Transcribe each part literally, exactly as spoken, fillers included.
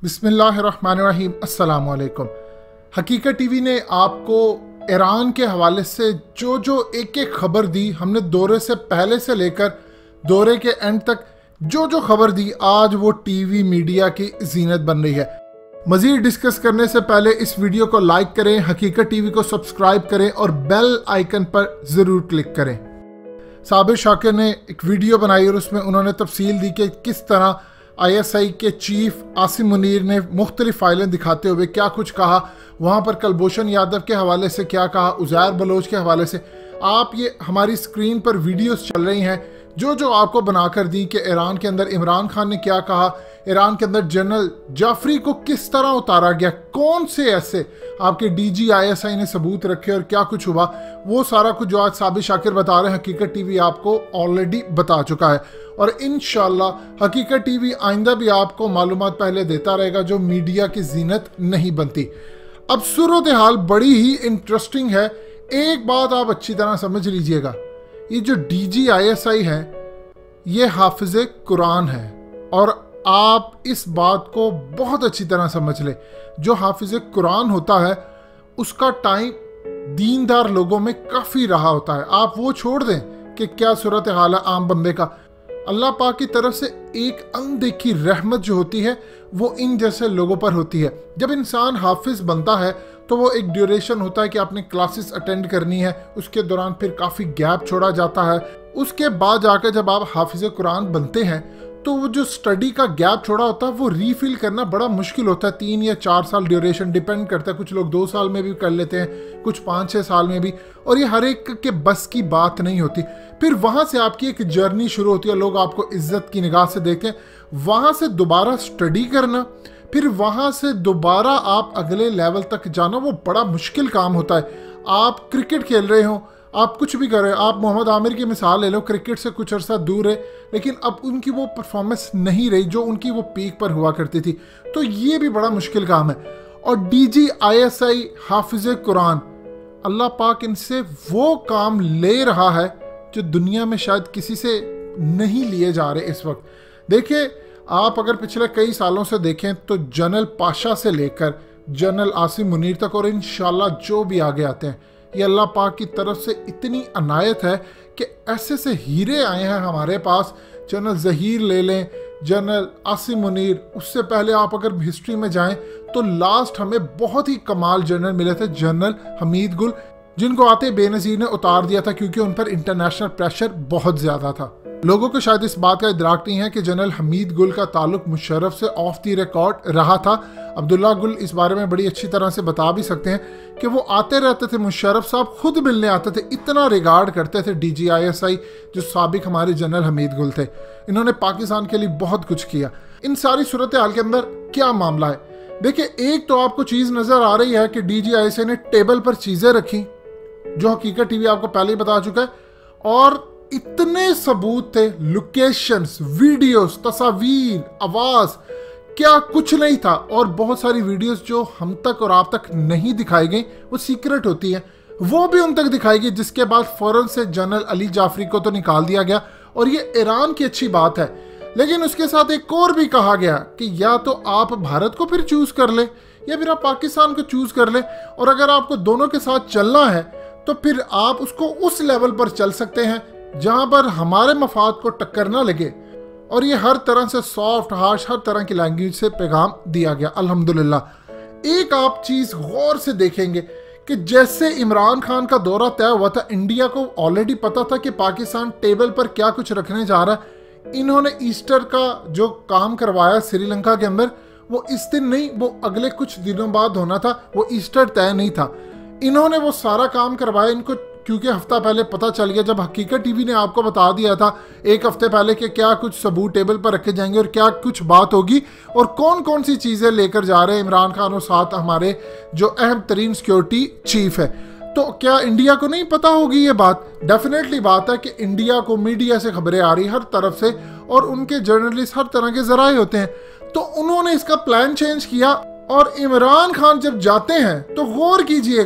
बिस्मिल्लाहिर्रहमानिर्रहीम अस्सलाम वालेकुम। हकीकत टीवी ने आपको ईरान के हवाले से जो जो एक एक खबर दी, हमने दौरे से पहले से लेकर दौरे के एंड तक जो जो खबर दी, आज वो टीवी मीडिया की जीनत बन रही है। मज़ीद डिस्कस करने से पहले इस वीडियो को लाइक करें, हकीकत टीवी को सब्सक्राइब करें और बेल आइकन पर ज़रूर क्लिक करें। साबिर शाकिर ने एक वीडियो बनाई और उसमें उन्होंने तफसील दी कि किस तरह आई एस आई के चीफ आसिम मुनीर ने मुख्तलिफ फाइलें दिखाते हुए क्या कुछ कहा, वहाँ पर कुलभूषण यादव के हवाले से क्या कहा, उज़ैर बलोच के हवाले से। आप ये हमारी स्क्रीन पर वीडियोस चल रही हैं जो जो आपको बनाकर दी कि ईरान के अंदर इमरान खान ने क्या कहा, ईरान के अंदर जनरल जाफरी को किस तरह उतारा गया, कौन से ऐसे आपके डी जी आई एस आई ने सबूत रखे और क्या कुछ हुआ, वो सारा कुछ जो आज साबिर शाकिर बता रहे हैं हकीकत टीवी आपको ऑलरेडी बता चुका है। और इंशाल्लाह हकीकत टीवी आइंदा भी आपको मालूमात पहले देता रहेगा जो मीडिया की जीनत नहीं बनती। अब सूरत हाल बड़ी ही इंटरेस्टिंग है। एक बात आप अच्छी तरह समझ लीजिएगा, ये जो डी जी आई एस आई है ये हाफिज कुरान है, और आप इस बात को बहुत अच्छी तरह समझ ले, जो हाफिज कुरान होता है उसका टाइम दीनदार लोगों में काफ़ी रहा होता है। आप वो छोड़ दें कि क्या सूरत हाल है आम बंदे का, अल्लाह पाक की तरफ से एक अनदेखी रहमत जो होती है वो इन जैसे लोगों पर होती है। जब इंसान हाफिज बनता है तो वो एक ड्यूरेशन होता है कि आपने क्लासेस अटेंड करनी है, उसके दौरान फिर काफ़ी गैप छोड़ा जाता है। उसके बाद जाकर जब आप हाफिज कुरान बनते हैं तो वो जो स्टडी का गैप छोड़ा होता है वो रीफिल करना बड़ा मुश्किल होता है। तीन या चार साल ड्यूरेशन डिपेंड करता है, कुछ लोग दो साल में भी कर लेते हैं, कुछ पाँच छः साल में भी, और ये हर एक के बस की बात नहीं होती। फिर वहाँ से आपकी एक जर्नी शुरू होती है, लोग आपको इज्जत की निगाह से देखें, वहाँ से दोबारा स्टडी करना, फिर वहाँ से दोबारा आप अगले लेवल तक जाना, वो बड़ा मुश्किल काम होता है। आप क्रिकेट खेल रहे हो, आप कुछ भी कर रहे हो, आप मोहम्मद आमिर की मिसाल ले लो, क्रिकेट से कुछ अर्सा दूर है लेकिन अब उनकी वो परफॉर्मेंस नहीं रही जो उनकी वो पीक पर हुआ करती थी, तो ये भी बड़ा मुश्किल काम है। और D G I S I हाफिज कुरान, अल्लाह पाक इनसे वो काम ले रहा है जो दुनिया में शायद किसी से नहीं लिए जा रहे इस वक्त। देखिए, आप अगर पिछले कई सालों से देखें तो जनरल पाशा से लेकर जनरल आसिम मुनीर तक और इंशाल्लाह जो भी आगे आते हैं, ये अल्लाह पाक की तरफ से इतनी अनायत है कि ऐसे से हीरे आए हैं हमारे पास। जनरल ज़हीर ले लें, जनरल आसिम मुनीर, उससे पहले आप अगर हिस्ट्री में जाएं तो लास्ट हमें बहुत ही कमाल जनरल मिले थे, जनरल हमीद गुल, जिनको आते बेनज़ीर ने उतार दिया था क्योंकि उन पर इंटरनेशनल प्रेशर बहुत ज़्यादा था। लोगों को शायद इस बात का इदराक नहीं है कि जनरल हमीद गुल का ताल्लुक मुशर्रफ से ऑफ द रिकॉर्ड रहा था। अब्दुल्ला गुल इस बारे में बड़ी अच्छी तरह से बता भी सकते हैं कि वो आते रहते थे, मुशर्रफ साहब खुद मिलने आते थे, इतना रिगार्ड करते थे डी जी आई एस आई जो साबिक हमारे जनरल हमीद गुल थे। इन्होंने पाकिस्तान के लिए बहुत कुछ किया। इन सारी सूरत हाल के अंदर क्या मामला है, देखिए, एक तो आपको चीज़ नज़र आ रही है कि डी जी आई एस आई ने टेबल पर चीज़ें रखी जो हकीकत टीवी आपको पहले ही बता चुका है, और इतने सबूत थे, लोकेशंस, वीडियोस, तस्वीर, आवाज़, क्या कुछ नहीं था। और बहुत सारी वीडियोस जो हम तक और आप तक नहीं दिखाई गई, वो सीक्रेट होती हैं, वो भी उन तक दिखाई गई, जिसके बाद फ़ौरन से जनरल अली जाफरी को तो निकाल दिया गया, और ये ईरान की अच्छी बात है। लेकिन उसके साथ एक और भी कहा गया कि या तो आप भारत को फिर चूज़ कर ले या फिर आप पाकिस्तान को चूज़ कर ले, और अगर आपको दोनों के साथ चलना है तो फिर आप उसको उस लेवल पर चल सकते हैं जहां पर हमारे मफाद को टक्कर ना लगे। और ये हर तरह से सॉफ्ट, हार्श, हर तरह की लैंग्वेज से पैगाम दिया गया, अल्हम्दुलिल्लाह। एक आप चीज़ गौर से देखेंगे कि जैसे इमरान खान का दौरा तय हुआ था, इंडिया को ऑलरेडी पता था कि पाकिस्तान टेबल पर क्या कुछ रखने जा रहा है। इन्होंने ईस्टर का जो काम करवाया श्रीलंका के अंदर, वो इस दिन नहीं, वो अगले कुछ दिनों बाद होना था, वो ईस्टर तय नहीं था। इन्होंने वो सारा काम करवाया, इनको क्योंकि हफ्ता पहले पता चल गया, जब हकीकत टीवी ने आपको बता दिया था एक हफ्ते पहले कि क्या कुछ सबूत टेबल पर रखे जाएंगे और क्या कुछ बात होगी और कौन कौन सी चीज़ें लेकर जा रहे हैं इमरान खान और साथ हमारे जो अहम तरीन सिक्योरिटी चीफ है। तो क्या इंडिया को नहीं पता होगी ये बात? डेफिनेटली बात है कि इंडिया को मीडिया से खबरें आ रही हर तरफ से और उनके जर्नलिस्ट हर तरह के जराए होते हैं, तो उन्होंने इसका प्लान चेंज किया। और इमरान खान जब जाते हैं तो गौर कीजिएगा,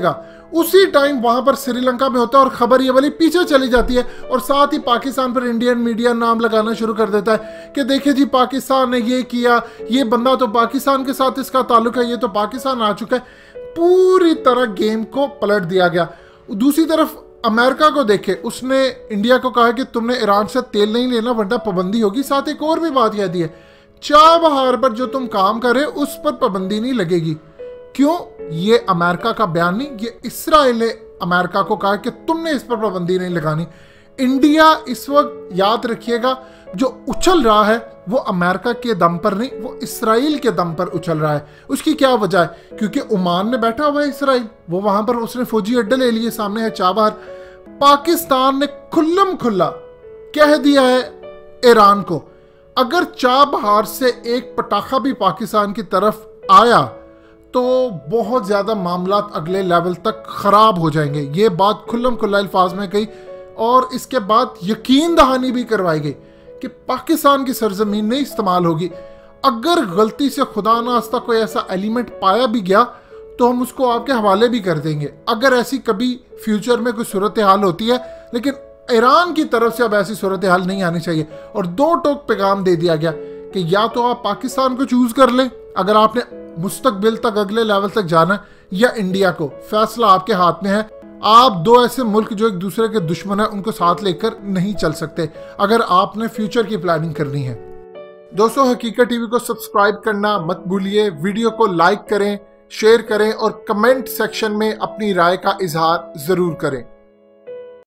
उसी टाइम वहां पर श्रीलंका में होता है और खबर ये वाली पीछे चली जाती है और साथ ही पाकिस्तान पर इंडियन मीडिया नाम लगाना शुरू कर देता है कि देखिए जी पाकिस्तान ने ये किया, ये बंदा तो पाकिस्तान के साथ इसका ताल्लुक है, ये तो पाकिस्तान आ चुका है। पूरी तरह गेम को पलट दिया गया। दूसरी तरफ अमेरिका को देखे, उसने इंडिया को कहा कि तुमने ईरान से तेल नहीं लेना वरना पाबंदी होगी। साथ एक और भी बात कह दी है, चाबहार पर जो तुम काम करे उस पर पाबंदी नहीं लगेगी। क्यों? ये अमेरिका का बयान नहीं, ये इसराइल ने अमेरिका को कहा कि तुमने इस पर पाबंदी नहीं लगानी। इंडिया इस वक्त याद रखिएगा जो उछल रहा है वो अमेरिका के दम पर नहीं, वो इसराइल के दम पर उछल रहा है। उसकी क्या वजह है? क्योंकि ओमान में बैठा हुआ है इसराइल, वो वहां पर उसने फौजी अड्डे ले लिए, सामने है चाबहार। पाकिस्तान ने खुल्लम खुल्ला कह दिया है ईरान को, अगर चाबहार से एक पटाखा भी पाकिस्तान की तरफ आया तो बहुत ज्यादा मामला अगले लेवल तक खराब हो जाएंगे। ये बात खुल्लम खुल्ला अल्फाज में कही और इसके बाद यकीन दहानी भी करवाई गई कि पाकिस्तान की सरजमीन नहीं इस्तेमाल होगी। अगर गलती से खुदा नास्ता कोई ऐसा एलिमेंट पाया भी गया तो हम उसको आपके हवाले भी कर देंगे, अगर ऐसी कभी फ्यूचर में कोई सूरत हाल होती है। लेकिन ईरान की तरफ से अब ऐसी सूरत हाल नहीं आनी चाहिए। और दो टोक पैगाम दे दिया गया कि या तो आप पाकिस्तान को चूज कर लें अगर आपने मुस्तकबिल तक अगले लेवल तक जाना, या इंडिया को। फैसला आपके हाथ में है। आप दो ऐसे मुल्क जो एक दूसरे के दुश्मन है उनको साथ लेकर नहीं चल सकते अगर आपने फ्यूचर की प्लानिंग करनी है। दोस्तों, हकीकत टीवी को सब्सक्राइब करना मत भूलिए, वीडियो को लाइक करें, शेयर करें और कमेंट सेक्शन में अपनी राय का इजहार जरूर करें।